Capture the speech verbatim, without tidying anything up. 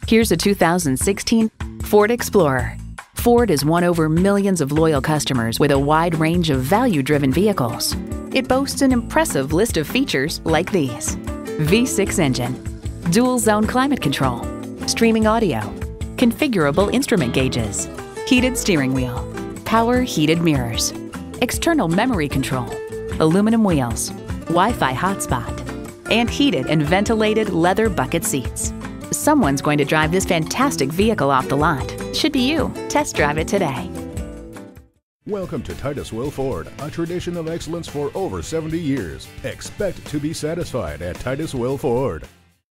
Here's a two thousand sixteen Ford Explorer. Ford has won over millions of loyal customers with a wide range of value-driven vehicles. It boasts an impressive list of features like these: V six engine, dual-zone climate control, streaming audio, configurable instrument gauges, heated steering wheel, power heated mirrors, external memory control, aluminum wheels, Wi-Fi hotspot, and heated and ventilated leather bucket seats. Someone's going to drive this fantastic vehicle off the lot. Should be you. Test drive it today. Welcome to Titus Will Ford, a tradition of excellence for over seventy years. Expect to be satisfied at Titus Will Ford.